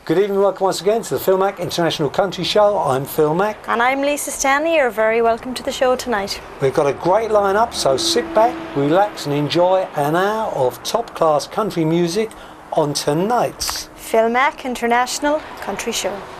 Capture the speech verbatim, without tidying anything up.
Good evening, welcome once again to the Phil Mack International Country Show. I'm Phil Mack. And I'm Lisa Stanley. You're very welcome to the show tonight. We've got a great lineup, so sit back, relax and enjoy an hour of top-class country music on tonight's Phil Mack International Country Show.